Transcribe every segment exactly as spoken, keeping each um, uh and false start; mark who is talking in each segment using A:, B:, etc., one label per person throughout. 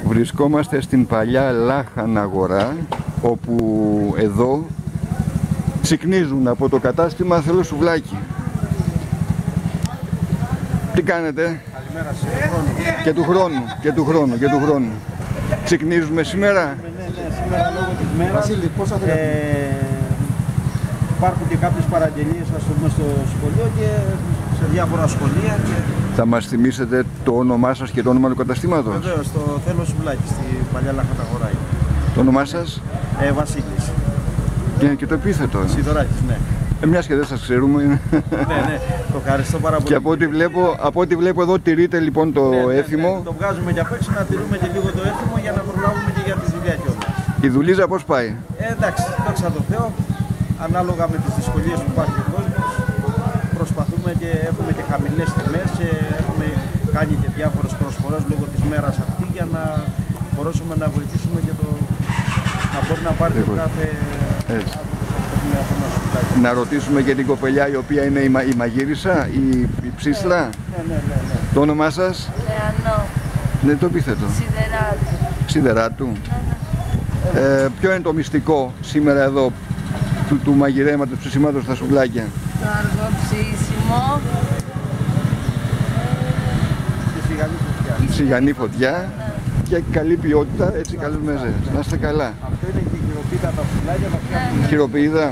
A: Βρισκόμαστε στην παλιά Λάχαν αγορά, όπου εδώ τσικνίζουν από το κατάστημα Θέλω Σουβλάκι. Τι κάνετε?
B: Καλημέρα σας.
A: Και του χρόνου, και του χρόνου, και του χρόνου. Τσικνίζουμε σήμερα.
B: Ναι, ναι, σήμερα λόγω της μέρας. Βασίλη, πόσα ε, υπάρχουν και κάποιες παραγγελίες ας πούμε, στο σχολείο και σε διάφορα σχολεία. Και...
A: Θα μας θυμίσετε το όνομά σας και το όνομα του καταστήματος?
B: Βεβαίως, το Θέλω Σουβλάκι στη παλιά Λάχαν αγορά.
A: Το όνομά σας?
B: Ε, Βασίλης.
A: Και, και το επίθετο.
B: Σιδωράκης, ναι.
A: Ε, μιας και δεν σας ξέρουμε.
B: Ναι, ναι, το ευχαριστώ πάρα πολύ.
A: Και από ό,τι βλέπω, από ό,τι βλέπω εδώ τηρείτε λοιπόν το
B: ναι, ναι,
A: έθιμο.
B: Ναι, το βγάζουμε και απ' έξω να τηρούμε και λίγο το έθιμο για να προλάβουμε και για τη δουλειά κιόλας.
A: Η δουλίτσα πώς πάει?
B: Ε, εντάξει, δόξα τω Θεώ, ανάλογα με τις δυσκολίες που υπάρχει ο κόσμος, προσπαθούμε και έχουμε και χαμηλές τιμές και έχουμε κάνει και διάφορες προσφορές λόγω της μέρας αυτή για να μπορέσουμε να βοηθήσουμε και το να μπορεί να πάρει το κάθε...
A: Έτσι. Να ρωτήσουμε και την κοπελιά η οποία είναι η, μα, η μαγείρισα, η, η ψίστρα.
B: Ναι, ναι, ναι, ναι.
A: Το όνομά σας?
C: Λεανό.
A: Ναι, το επίθετο.
C: Σιδεράτου.
A: Σιδεράτου.
C: Ναι, ναι.
A: Ε, ποιο είναι το μυστικό σήμερα εδώ του, του μαγειρέματος, ψησιμάτος στα σουβλάκια?
C: Το αργό ψήσιμο.
B: Και σιγανή φωτιά.
A: Σιγανή φωτιά και καλή ποιότητα, έτσι καλές μεζές. Να είστε καλά.
B: Αυτό είναι και η χειροποίητα τα φυλάκια, τα φτιάχνουμε.
A: Χειροποίητα.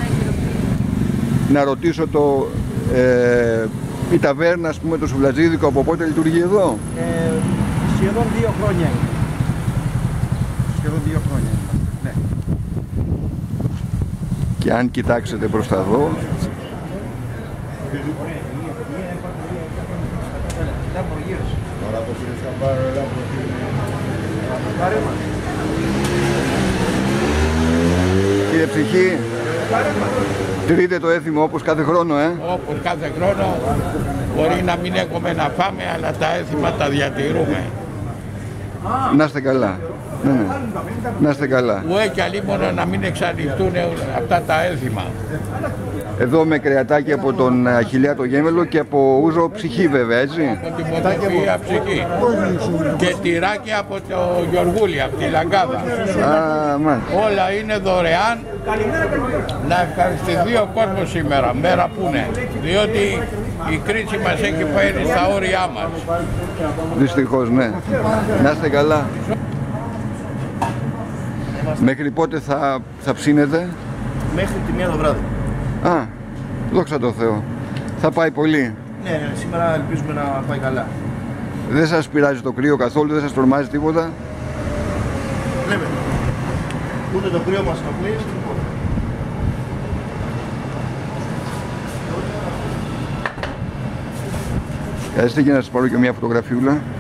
A: Να ρωτήσω το... Ε, η ταβέρνα, ας πούμε, το σουβλατζίδικο από πότε λειτουργεί εδώ?
B: Ε, σχεδόν δύο χρόνια είναι. Σχεδόν δύο χρόνια. Ναι.
A: Και αν κοιτάξετε προς τα δω, κύριε Ψυχή, τηρείτε το έθιμο όπως κάθε χρόνο, ε?
D: Όπως κάθε χρόνο, μπορεί να μην έχουμε να φάμε, αλλά τα έθιμα τα διατηρούμε.
A: Να είστε καλά. Ναι, ναι. Να είστε καλά.
D: Ουέ και αλίμονα να μην εξαλειφθούν αυτά τα έθιμα.
A: Εδώ με κρεατάκι από τον Αχιλλέα το Γέμελο και από ούζο Ψυχή βέβαια, έτσι.
D: Από τη Μοτροφία Ψυχή. Και τυράκι από το Γιωργούλη, από τη Λαγκάδα.
A: Α, μάλιστα.
D: Όλα είναι δωρεάν. Να ευχαριστηθεί ο κόσμος σήμερα, μέρα που είναι. Διότι η κρίση μας έχει φέρει στα όρια μας.
A: Δυστυχώς, ναι. Να είστε καλά. Μέχρι πότε θα, θα ψήνετε?
B: Μέχρι τη μία το βράδυ.
A: Α, δόξα τω Θεώ. Θα πάει πολύ.
B: Ναι, σήμερα ελπίζουμε να πάει καλά.
A: Δεν σας πειράζει το κρύο καθόλου, δεν σας τρομάζει τίποτα?
B: Βλέπετε. Ούτε το κρύο μας ενοχλεί, τίποτα.
A: Καθίστε και να σας πάρω και μια φωτογραφιούλα.